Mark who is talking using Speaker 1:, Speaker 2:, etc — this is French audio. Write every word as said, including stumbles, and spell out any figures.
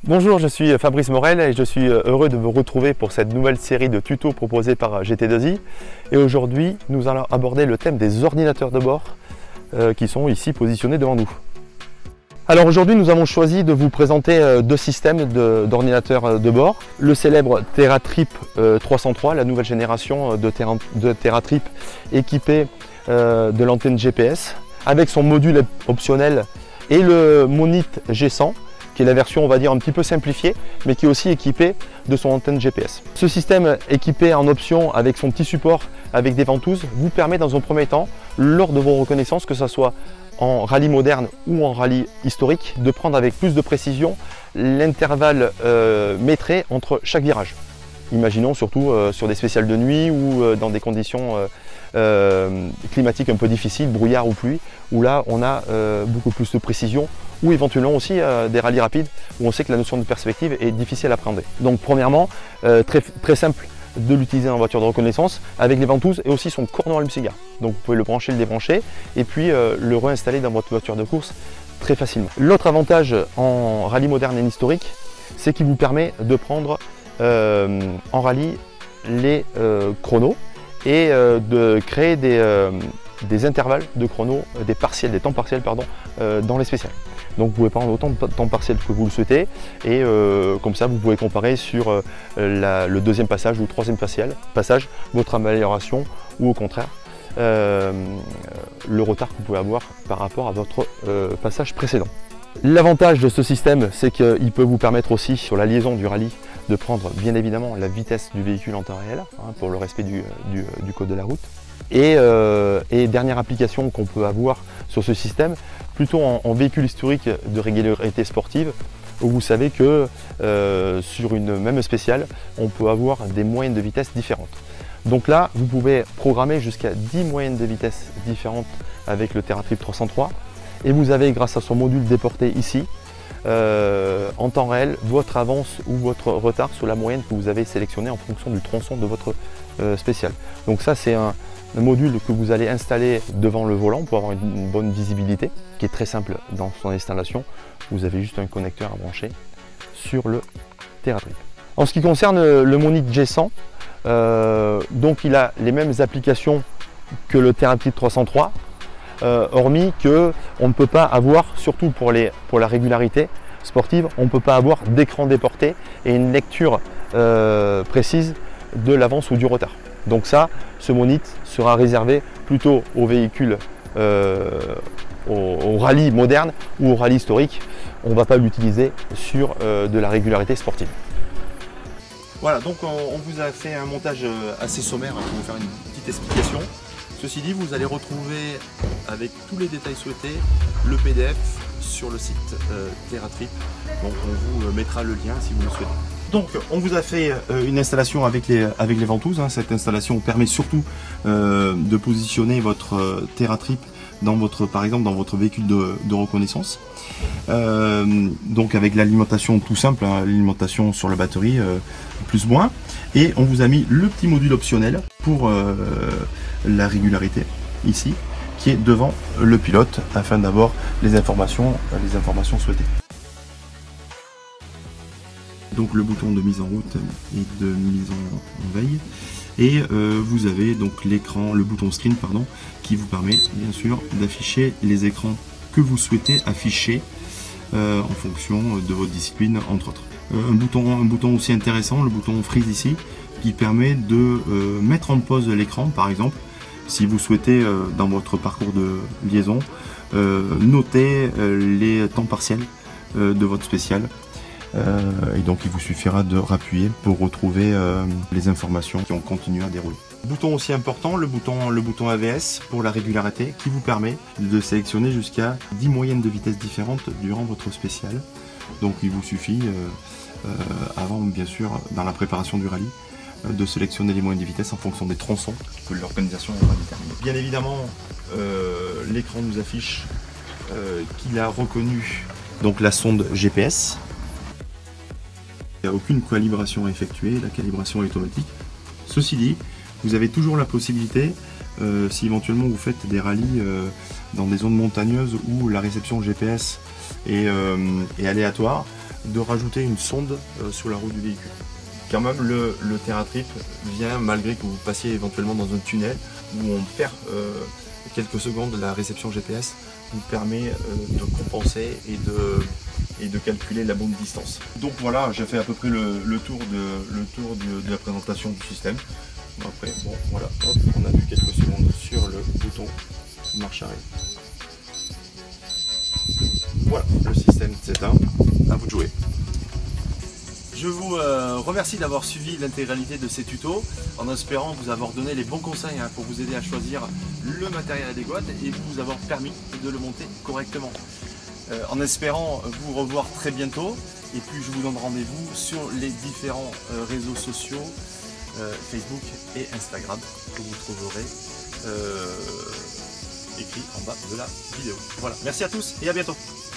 Speaker 1: Bonjour, je suis Fabrice Morel et je suis heureux de vous retrouver pour cette nouvelle série de tutos proposés par G T deux I. Et aujourd'hui, nous allons aborder le thème des ordinateurs de bord euh, qui sont ici positionnés devant nous. Alors aujourd'hui, nous avons choisi de vous présenter deux systèmes d'ordinateurs de, de bord. Le célèbre TeraTrip euh, trois cent trois, la nouvelle génération de, Tera, de TeraTrip équipé euh, de l'antenne G P S avec son module optionnel et le Monit G cent, qui est la version, on va dire, un petit peu simplifiée, mais qui est aussi équipée de son antenne G P S. Ce système équipé en option avec son petit support avec des ventouses vous permet dans un premier temps, lors de vos reconnaissances, que ce soit en rallye moderne ou en rallye historique, de prendre avec plus de précision l'intervalle euh, métré entre chaque virage. Imaginons surtout euh, sur des spéciales de nuit ou euh, dans des conditions euh, euh, climatiques un peu difficiles, brouillard ou pluie, où là on a euh, beaucoup plus de précision, ou éventuellement aussi euh, des rallyes rapides où on sait que la notion de perspective est difficile à appréhender. Donc premièrement, euh, très, très simple de l'utiliser en voiture de reconnaissance avec les ventouses et aussi son cordon allume-cigare. Donc vous pouvez le brancher, le débrancher et puis euh, le réinstaller dans votre voiture de course très facilement. L'autre avantage en rallye moderne et historique, c'est qu'il vous permet de prendre euh, en rallye les euh, chronos et euh, de créer des, euh, des intervalles de chrono, des partiels, des temps partiels pardon, euh, dans les spéciales. Donc vous pouvez prendre autant de temps partiel que vous le souhaitez et euh, comme ça vous pouvez comparer sur euh, la, le deuxième passage ou le troisième passage, passage votre amélioration ou au contraire euh, le retard que vous pouvez avoir par rapport à votre euh, passage précédent. L'avantage de ce système, c'est qu'il peut vous permettre aussi sur la liaison du rallye de prendre bien évidemment la vitesse du véhicule en temps réel hein, pour le respect du, du, du code de la route. Et, euh, et dernière application qu'on peut avoir sur ce système, plutôt en, en véhicule historique de régularité sportive, où vous savez que euh, sur une même spéciale, on peut avoir des moyennes de vitesse différentes. Donc là, vous pouvez programmer jusqu'à dix moyennes de vitesse différentes avec le TeraTrip trois cent trois. Et vous avez, grâce à son module déporté ici, euh, en temps réel, votre avance ou votre retard sur la moyenne que vous avez sélectionnée en fonction du tronçon de votre euh, spéciale. Donc ça, c'est un, un module que vous allez installer devant le volant pour avoir une, une bonne visibilité, qui est très simple dans son installation. Vous avez juste un connecteur à brancher sur le TeraTrip. En ce qui concerne le Monit G cent, euh, donc il a les mêmes applications que le TeraTrip trois cent trois, euh, hormis que on ne peut pas avoir, surtout pour, les, pour la régularité sportive, on ne peut pas avoir d'écran déporté et une lecture euh, précise de l'avance ou du retard. Donc ça, ce Monit sera réservé plutôt aux véhicules, euh, au, au rallye moderne ou au rallye historique. On ne va pas l'utiliser sur euh, de la régularité sportive.
Speaker 2: Voilà, donc on, on vous a fait un montage assez sommaire pour vous faire une petite explication. Ceci dit, vous allez retrouver avec tous les détails souhaités le P D F sur le site euh, TeraTrip. Donc on vous mettra le lien si vous le souhaitez. Donc on vous a fait euh, une installation avec les, avec les ventouses. Hein. Cette installation permet surtout euh, de positionner votre euh, TeraTrip dans votre, par exemple dans votre véhicule de, de reconnaissance. Euh, donc avec l'alimentation tout simple, hein, l'alimentation sur la batterie euh, plus moins. Et on vous a mis le petit module optionnel pour euh, la régularité ici, qui est devant le pilote afin d'avoir les informations, les informations souhaitées. Donc le bouton de mise en route et de mise en, en veille. Et euh, vous avez donc l'écran, le bouton screen pardon, qui vous permet bien sûr d'afficher les écrans que vous souhaitez afficher euh, en fonction de votre discipline entre autres. Euh, un, bouton, un bouton aussi intéressant, le bouton freeze ici, qui permet de euh, mettre en pause l'écran par exemple, si vous souhaitez euh, dans votre parcours de liaison euh, noter euh, les temps partiels euh, de votre spéciale. Euh, et donc il vous suffira de rappuyer pour retrouver euh, les informations qui ont continué à dérouler. Bouton aussi important, le bouton, le bouton A V S pour la régularité qui vous permet de sélectionner jusqu'à dix moyennes de vitesse différentes durant votre spéciale. Donc il vous suffit, euh, euh, avant bien sûr dans la préparation du rallye, euh, de sélectionner les moyennes de vitesse en fonction des tronçons que l'organisation aura déterminés. Bien évidemment, euh, l'écran nous affiche euh, qu'il a reconnu donc la sonde G P S. Il n'y a aucune calibration à effectuer, la calibration est automatique. Ceci dit, vous avez toujours la possibilité, euh, si éventuellement vous faites des rallyes euh, dans des zones montagneuses où la réception G P S est, euh, est aléatoire, de rajouter une sonde euh, sur la roue du véhicule. Quand même, le, le TerraTrip vient malgré que vous passiez éventuellement dans un tunnel où on perd euh, quelques secondes la réception G P S, vous permet euh, de compenser et de, et de calculer la bonne distance. Donc voilà, j'ai fait à peu près le, le tour, de, le tour de, de la présentation du système. Après, bon voilà, hop, on a vu quelques secondes sur le bouton marche arrière. Voilà, le système s'éteint, à vous de jouer.
Speaker 3: Je vous euh, remercie d'avoir suivi l'intégralité de ces tutos en espérant vous avoir donné les bons conseils hein, pour vous aider à choisir le matériel adéquat et vous avoir permis de le monter correctement. Euh, en espérant vous revoir très bientôt et puis je vous donne rendez-vous sur les différents euh, réseaux sociaux euh, Facebook et Instagram que vous trouverez euh, écrit en bas de la vidéo. Voilà, merci à tous et à bientôt.